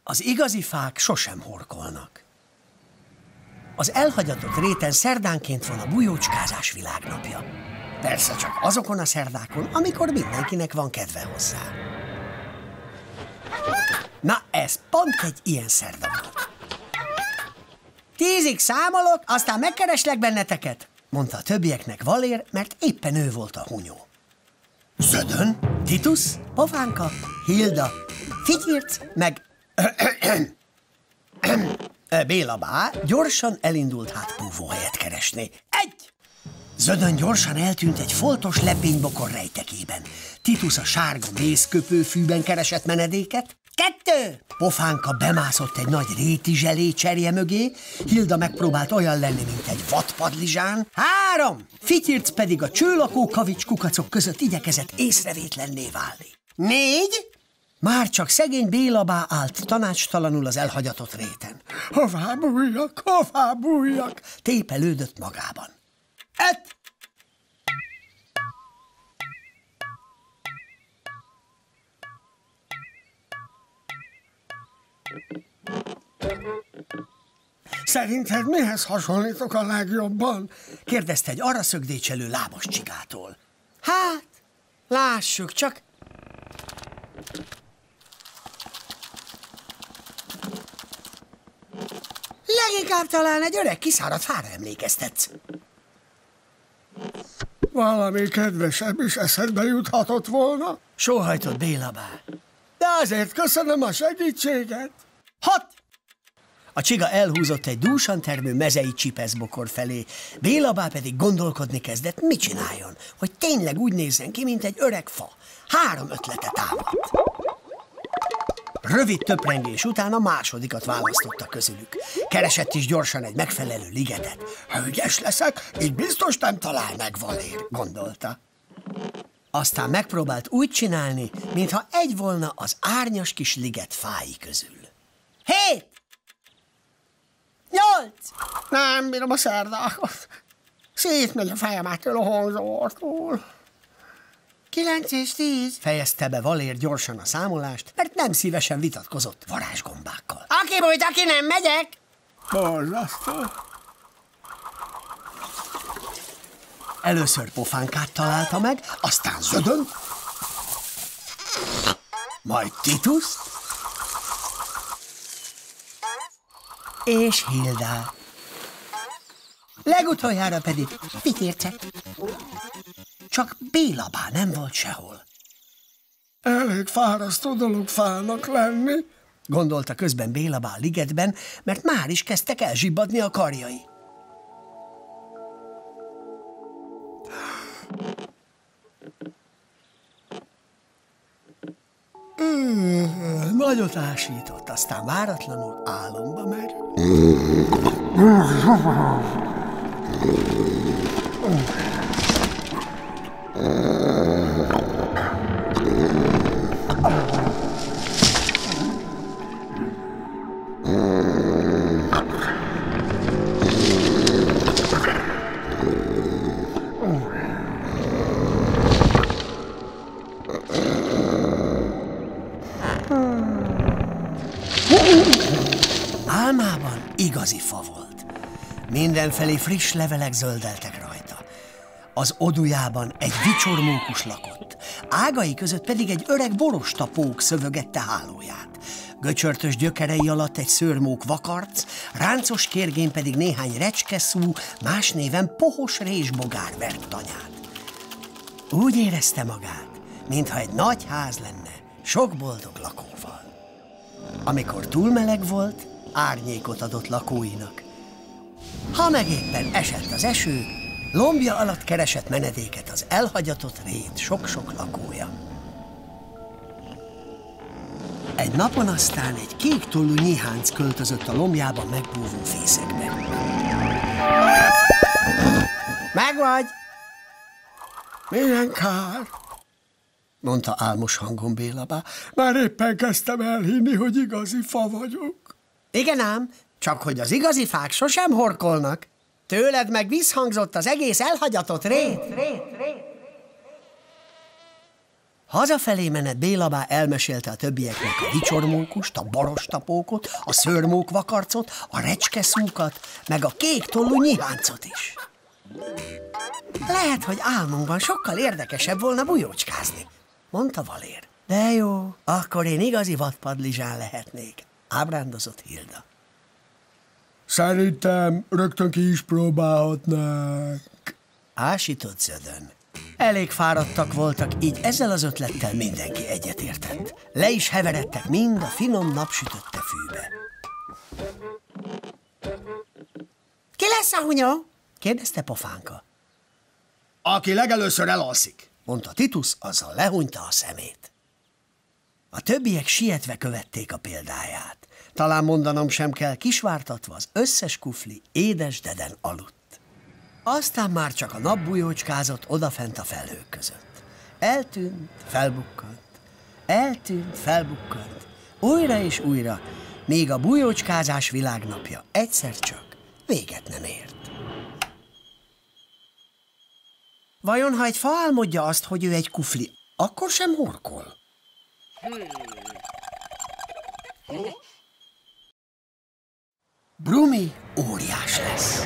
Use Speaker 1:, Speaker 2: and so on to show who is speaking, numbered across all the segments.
Speaker 1: Az igazi fák sosem horkolnak. Az elhagyatott réten szerdánként van a bujócskázás világnapja. Persze csak azokon a szerdákon, amikor mindenkinek van kedve hozzá. Na, ez pont egy ilyen szerda volt. 10-ig számolok, aztán megkereslek benneteket, mondta a többieknek Valér, mert éppen ő volt a hunyó. Zödön, Titus, Pofánka, Hilda, Fityirc, meg Béla bá gyorsan elindult hátbúvóhelyet keresni. 1! Zödön gyorsan eltűnt egy foltos lepénybokor rejtekében. Titus a sárga mézköpőfűben keresett menedéket. 2! Pofánka bemászott egy nagy rétizselé cserje mögé, Hilda megpróbált olyan lenni, mint egy vadpadlizsán. 3! Fityirc pedig a csőlakó kavics kukacok között igyekezett észrevétlenné válni. 4! Már csak szegény Béla bá állt tanácstalanul az elhagyatott réten. Hová bújjak, tépelődött magában. 5! Szerinted mihez hasonlítok a legjobban? Kérdezte egy arra szögdécselő lábas csigától. Hát, lássuk csak. Leginkább talán egy öreg kiszáradt fára emlékeztetsz. Valami kedvesebb is eszedbe juthatott volna? Sóhajtott Béla bá. De azért köszönöm a segítséget. 6! A csiga elhúzott egy dúsan termő mezei csipeszbokor felé, Béla bá pedig gondolkodni kezdett, mit csináljon, hogy tényleg úgy nézzen ki, mint egy öreg fa. 3 ötlete támadt. Rövid töprengés után a másodikat választotta közülük. Keresett is gyorsan egy megfelelő ligetet. Ha ügyes leszek, így biztos nem talál meg Valér, gondolta. Aztán megpróbált úgy csinálni, mintha egy volna az árnyas kis liget fái közül. 7! 8! Nem bírom a szerdákat. Szétmegy a fejem ettől a hangzavartól. 9 és 10, fejezte be Valér gyorsan a számolást, mert nem szívesen vitatkozott varázsgombákkal. Aki bújt, aki nem, megyek! Borzasztó. Először Pofánkát találta meg, aztán Zödön, majd Titus és Hilda. Legutoljára pedig Fityircet. Csak Béla bá nem volt sehol. Elég fárasztó dolog fának lenni, gondolta közben Béla bá a ligetben, mert már is kezdtek elzsibbadni a karjai. Nagyot ásított, aztán váratlanul álomba merült. Álmában igazi fa volt. Mindenfelé friss levelek zöldeltek rajta. Az odujában egy vicsormókus lakott, ágai között pedig egy öreg borostapók szövögette hálóját. Göcsörtös gyökerei alatt egy szőrmók vakarc, ráncos kérgén pedig néhány recskeszú, más néven pohos résbogár vert tanyát. Úgy érezte magát, mintha egy nagy ház lenne, sok boldog lakóval. Amikor túl meleg volt, árnyékot adott lakóinak. Ha meg éppen esett az eső, lombja alatt keresett menedéket az elhagyatott rét sok-sok lakója. Egy napon aztán egy kék tollú nyíhánc költözött a lombjában megbúvó fészekbe. Megvagy! Milyen kár, mondta álmos hangon Béla bá. Már éppen kezdtem elhinni, hogy igazi fa vagyok. Igen ám, csak hogy az igazi fák sosem horkolnak. Tőled meg visszhangzott az egész elhagyatott rét. Hazafelé menet Bélabá elmesélte a többieknek a vicsormókust, a borostapókot, a szőrmókvakarcot, a recskeszúkat, meg a kék tollú nyiháncot is. Lehet, hogy álmunkban sokkal érdekesebb volna bujócskázni, mondta Valér. De jó, akkor én igazi vadpadlizsán lehetnék, ábrándozott Hilda.
Speaker 2: Szerintem rögtön ki is próbálhatnák.
Speaker 1: Ásított Zödön. Elég fáradtak voltak, így ezzel az ötlettel mindenki egyetértett. Le is heveredtek mind a finom napsütötte fűbe. Ki lesz a hunyó? kérdezte Pofánka. Aki legelőször elalszik, mondta Titus, azzal lehunyta a szemét. A többiek sietve követték a példáját. Talán mondanom sem kell, kisvártatva az összes kufli édes deden aludt. Aztán már csak a nap bujócskázott odafent a felhők között. Eltűnt, felbukkant, eltűnt, felbukkant, újra és újra, míg a bujócskázás világnapja egyszer csak véget nem ért. Vajon, ha egy fa álmodja azt, hogy ő egy kufli, akkor sem horkol? Brumi óriás lesz.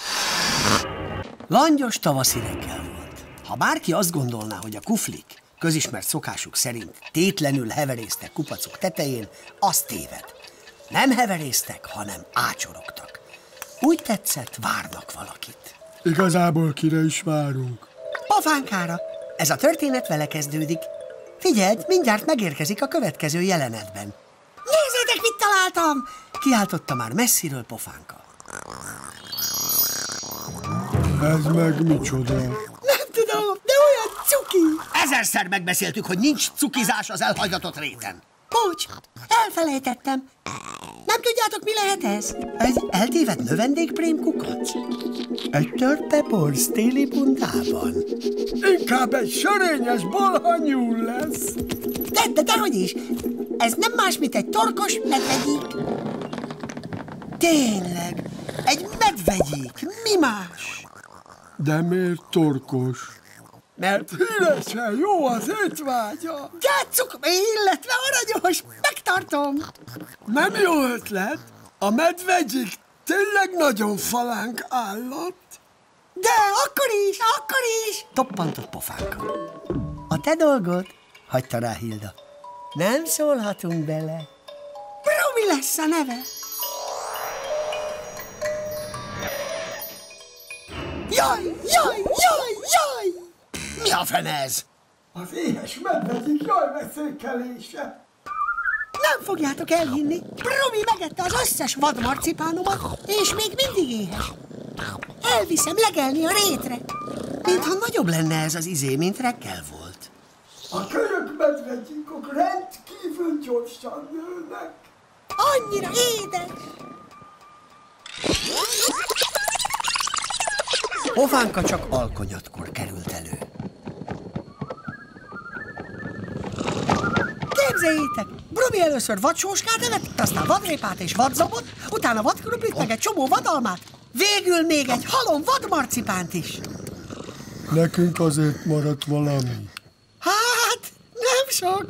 Speaker 1: Langyos tavaszi reggel volt. Ha bárki azt gondolná, hogy a kuflik közismert szokásuk szerint tétlenül heverésztek kupacok tetején, az téved. Nem heverésztek, hanem ácsorogtak. Úgy tetszett, várnak valakit.
Speaker 2: Igazából kire is várunk?
Speaker 1: Pofánkára. Ez a történet vele kezdődik. Figyeld, mindjárt megérkezik a következő jelenetben. Nézzétek, mit találtam! Kiáltotta már messziről Pofánka.
Speaker 2: Ez meg micsoda?
Speaker 1: Nem tudom, de olyan cuki! Ezerszer megbeszéltük, hogy nincs cukizás az elhagyatott réten. Bocs, elfelejtettem. Nem tudjátok, mi lehet ez? Egy eltévedt növendékprém kukac? Egy törpe borz téli bundában.
Speaker 2: Inkább egy sörényes bolhanyúl lesz.
Speaker 1: Dehogy is. Ez nem más, mint egy torkos medvegyik. Tényleg, egy medvegyik. Mi más?
Speaker 2: De miért torkos? Mert híresen jó az étvágya.
Speaker 1: Játsszuk, illetve aranyos, megtartom.
Speaker 2: Nem jó ötlet. A medvegyik tényleg nagyon falánk állat.
Speaker 1: De akkor is, toppantott Pofánka. A te dolgod, hagyta rá Hilda. Nem szólhatunk bele. Brumi lesz a neve. Jaj! Mi a fene ez?
Speaker 2: Az éhes medvegyik jajveszékelése.
Speaker 1: Nem fogjátok elhinni, Brumi megette az összes vadmarcipánomat, és még mindig éhes. Elviszem legelni a rétre. Mintha nagyobb lenne ez az izé, mint reggel volt.
Speaker 2: A kölyök medvegyikok rendkívül gyorsan nőnek.
Speaker 1: Annyira édes! Pofánka csak alkonyatkor került elő. Képzeljétek! Brumi először vadsóskát evett, aztán vadrépát és vadzabot, utána vadkruplit, meg egy csomó vadalmát, végül még egy halom vadmarcipánt is.
Speaker 2: Nekünk azért maradt valami.
Speaker 1: Hát, nem sok.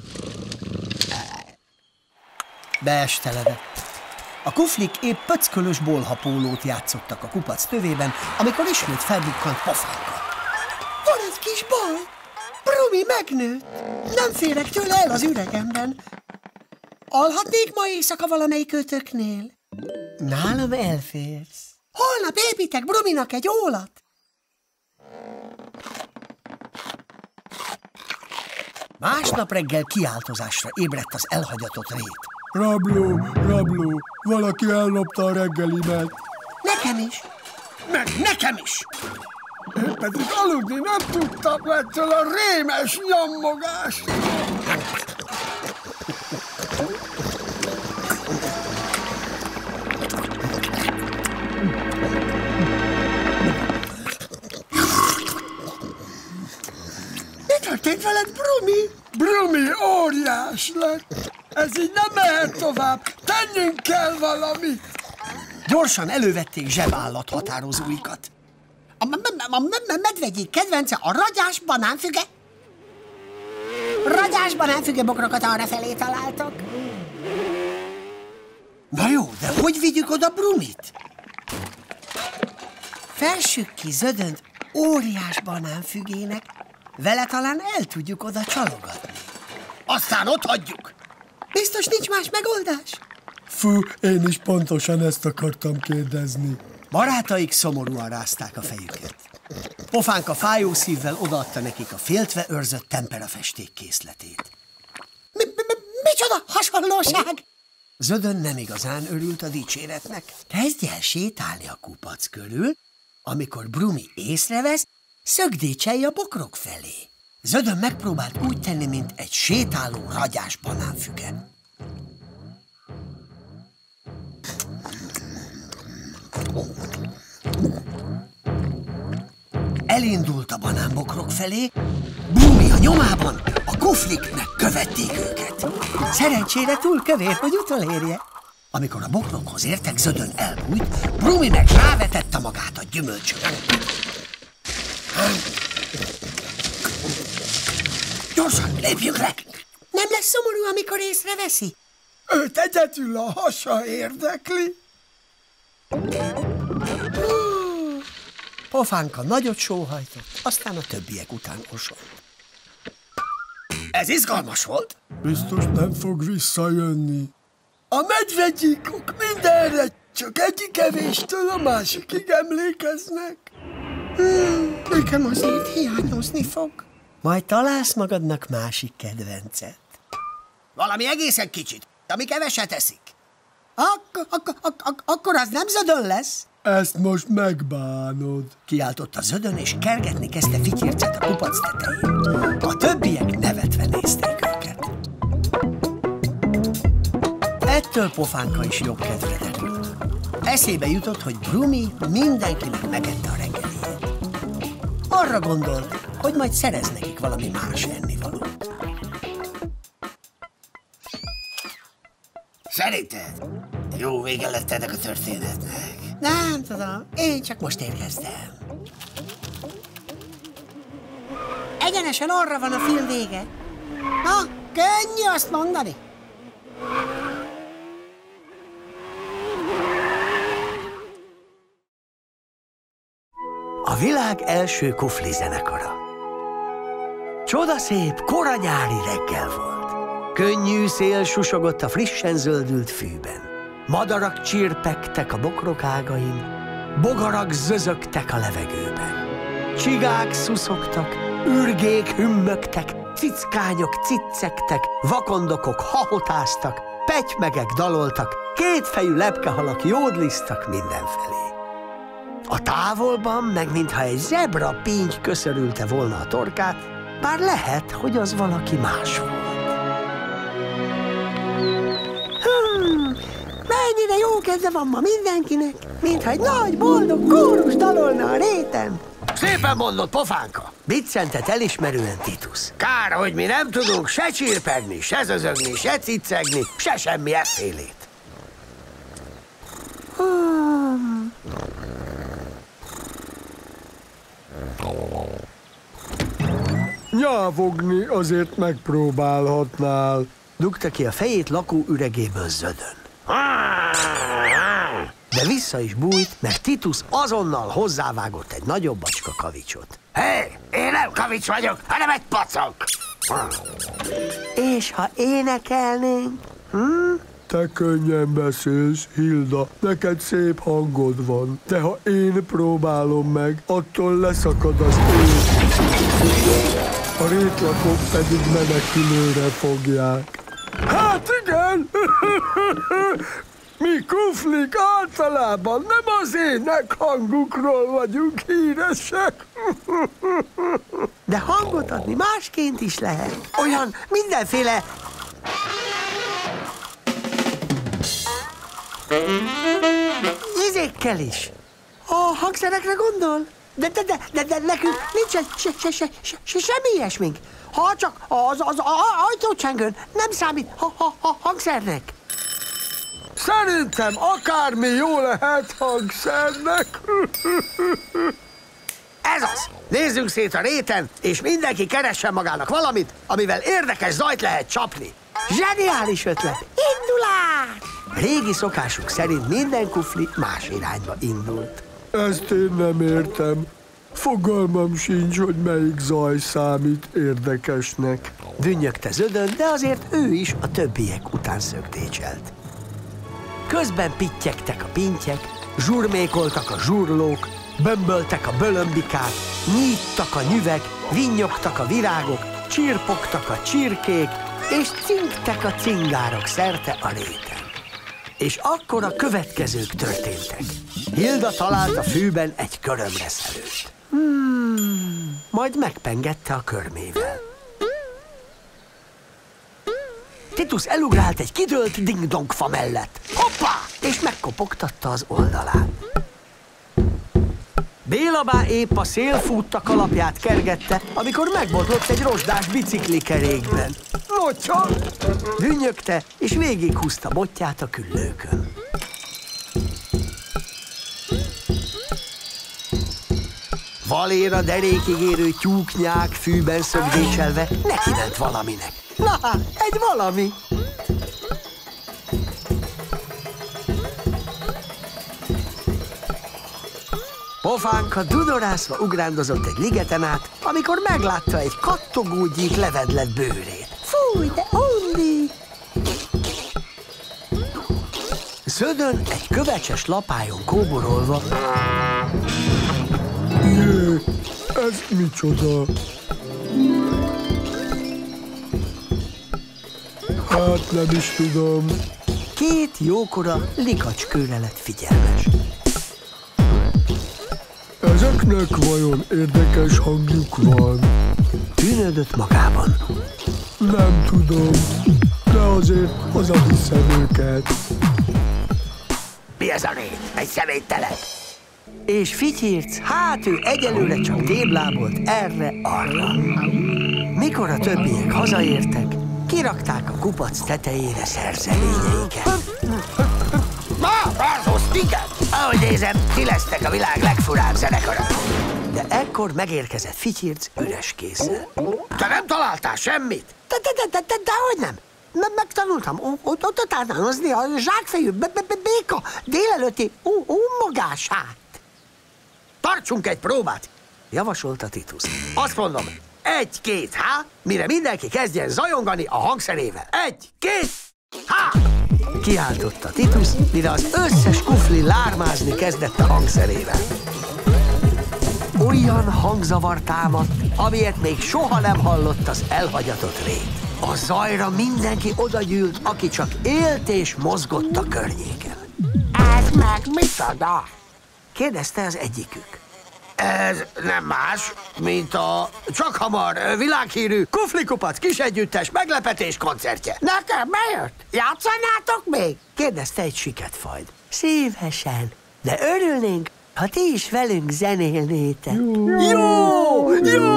Speaker 1: Beesteledett. A kuflik épp pöckölös bolhapólót játszottak a kupac tövében, amikor ismét felbukkant Pofánka. Van egy kis baj. Brumi megnőtt. Nem férek tőle el az üregemben. Alhatnék ma éjszaka valamelyik ötöknél? Nálam elférsz. Holnap építek Bruminak egy ólat. Másnap reggel kiáltozásra ébredt az elhagyatott rét.
Speaker 2: Rabló, valaki ellopta a reggelimet.
Speaker 1: Nekem is. Meg nekem is.
Speaker 2: Én pedig aludni nem tudtam ettől a rémes nyommogást.
Speaker 1: Mi történt veled, Brumi?
Speaker 2: Brumi óriás lett. Ez így nem mehet tovább. Tennünk kell valamit.
Speaker 1: Gyorsan elővették zsebállat határozóikat. A medvegyik kedvence a ragyás banánfüge. Ragyásban elfüggő bokrokat arrafelé találtok. Na jó, de hogy vigyük oda Brumit? Felsük ki Zödönt óriás banánfügének, vele talán el tudjuk oda csalogatni. Aztán ott hagyjuk. Biztos nincs más megoldás?
Speaker 2: Fú, én is pontosan ezt akartam kérdezni.
Speaker 1: Barátaik szomorúan rázták a fejüket. Pofánka fájó szívvel odaadta nekik a féltve őrzött temperafesték készletét. Micsoda hasonlóság! Zödön nem igazán örült a dicséretnek. Kezdj el sétálni a kupac körül, amikor Brumi észrevesz, szögdécselj a bokrok felé. Zödön megpróbált úgy tenni, mint egy sétáló ragyás banánfüge. Elindult a banánbokrok felé, Brumi a nyomában, a kufliknek követték őket. Szerencsére túl kövér, hogy utolérje. Amikor a bokrokhoz értek, Zödön elbújt, Brumi meg rávetette magát a gyümölcsökre. Gyorsan, lépjünk le! Nem lesz szomorú, amikor észreveszi?
Speaker 2: Őt egyedül a hasa érdekli.
Speaker 1: Pofánka nagyot sóhajtott, aztán a többiek után osont. Ez izgalmas volt?
Speaker 2: Biztos nem fog visszajönni. A medvegyíkok mindenre csak egyik kevéstől a másikig emlékeznek.
Speaker 1: Nekem azért hiányozni fog. Majd találsz magadnak másik kedvencet. Valami egészen kicsit, ami keveset eszik. Akkor az nem Zödön lesz?
Speaker 2: Ezt most megbánod.
Speaker 1: Kiáltotta Zödön, és kergetni kezdte Fityircet a kupac tetején. A többiek nevetve nézték őket. Ettől Pofánka is jobb kedvre derült. Eszébe jutott, hogy Brumi mindenkinek megette a reggeliét. Arra gondolt, hogy majd szerez nekik valami más ennivalót. Szerinted jó vége lett ennek a történetnek? Nem tudom, én csak most érkeztem. Egyenesen arra van a film vége. Na, könnyű azt mondani. A világ első kufli zenekara. Csodaszép, koranyári reggel volt. Könnyű szél susogott a frissen zöldült fűben. Madarak csirpegtek a bokrok ágain, bogarak zözögtek a levegőben. Csigák szuszogtak, ürgék hümmögtek, cickányok ciccegtek, vakondokok hahotáztak, petymegek daloltak, kétfejű lepkehalak jódlisztak mindenfelé. A távolban, meg mintha egy zebra pinty köszörülte volna a torkát, bár lehet, hogy az valaki más volt. Mennyire jó kedve van ma mindenkinek, mintha egy nagy, boldog kórus dalolna a réten. Szépen mondod, Pofánka! Biccentett elismerően Titus. Kár, hogy mi nem tudunk se csirpegni, se zözögni, se ciccegni, se semmi effélét.
Speaker 2: Nyávogni azért megpróbálhatnál.
Speaker 1: Dugta ki a fejét lakóüregéből Zödön. De vissza is bújt, mert Titus azonnal hozzávágott egy nagyobb bacska kavicsot. Hé, én nem kavics vagyok, hanem egy pacok! És ha énekelnénk?
Speaker 2: Te könnyen beszélsz, Hilda, neked szép hangod van, de ha én próbálom meg, attól leszakad az éj. A rétlakok pedig menekülőre fogják. Hát igen! Mi kuflik általában nem az énekhangukról vagyunk híresek.
Speaker 1: De hangot adni másként is lehet. Olyan mindenféle... izékkel is. A hangszerekre gondol? De nekünk nincsen semmi ilyesmink. Ha csak az ajtócsengőn nem számít hangszernek.
Speaker 2: Szerintem akármi jó lehet hangszernek.
Speaker 1: Ez az! Nézzünk szét a réten, és mindenki keressen magának valamit, amivel érdekes zajt lehet csapni. Zseniális ötlet! Indulás! Régi szokásuk szerint minden kufli más irányba indult.
Speaker 2: Ezt én nem értem. Fogalmam sincs, hogy melyik zaj számít érdekesnek.
Speaker 1: Dünnyögte Zödön, de azért ő is a többiek után szögdécselt. Közben pittyegtek a pintyek, zsurmékoltak a zsurlók, bömböltek a bölömbikák, nyíttak a nyüvek, vinnyogtak a virágok, csirpogtak a csirkék, és cinktek a cingárok szerte a réten. És akkor a következők történtek. Hilda talált a fűben egy körömreszelőt. Majd megpengette a körmével. Titus elugrált egy kidőlt ding-dong fa mellett. Hoppá! És megkopogtatta az oldalán. Bélabá épp a szélfútta kalapját kergette, amikor megbotlott egy rozsdás biciklikerékben. Locsa! Dünnyögte, és végighúzta botját a küllőkön. Valéra derékig érő tyúknyák fűben szögdécselve neki ment valaminek. Na, egy valami! Pofánka dudorászva ugrándozott egy ligeten át, amikor meglátta egy kattogó gyík levedlet bőrét. Fúj, de undi! Zödön egy kövecses lapályon kóborolva.
Speaker 2: Jé, ez micsoda? Hát nem is tudom.
Speaker 1: Két jókora likacskőre lett figyelmes.
Speaker 2: Ezeknek vajon érdekes hangjuk van?
Speaker 1: Tűnődött magában.
Speaker 2: Nem tudom, de azért hazaviszem őket.
Speaker 1: Mi ez a rét? Egy személytelep? És Fityirc, hát ő egyelőre csak téblábolt erre-arra. Mikor a többiek hazaértek, kirakták a kupac tetejére szerzelényeiket. Versus Ticket! Ahogy nézem, ti lesztek a világ legfurább zenekara. De ekkor megérkezett Fityirc üres kézzel. Te nem találtál semmit? Dehogy nem. Megtanultam utánozni a zsákfejű béka délelőtti magását. Tartsunk egy próbát, javasolta Titus. Azt mondom, 1, 2, há, mire mindenki kezdjen zajongani a hangszerével. 1, 2, há! Kiáltotta Titus, mire az összes kufli lármázni kezdett a hangszerével. Olyan hangzavar támadt, amilyet még soha nem hallott az elhagyatott rét. A zajra mindenki odagyűlt, aki csak élt és mozgott a környéken. Ez meg micsoda? Kérdezte az egyikük. Ez nem más, mint a csak hamar világhírű Kuflikupac kisegyüttes meglepetés koncertje. Nekem bejött? Játszanátok még? Kérdezte egy siketfajd. Szívesen, de örülnénk, ha ti is velünk zenélnétek. Jó!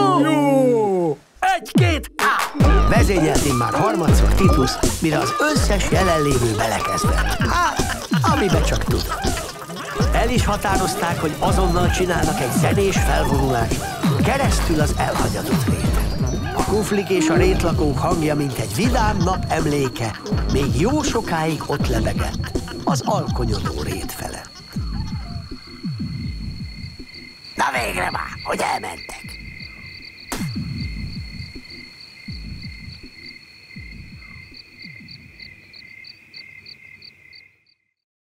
Speaker 1: 1, 2, á! Vezényelt immár harmadszor Titus, mire az összes jelenlévő belekezdett. Hát, amiben csak tudott. El is határozták, hogy azonnal csinálnak egy zenés felvonulást keresztül az elhagyatott réten. A kuflik és a rétlakók hangja, mint egy vidám nap emléke, még jó sokáig ott lebegett az alkonyodó rét felett. Na végre már, hogy elmentek.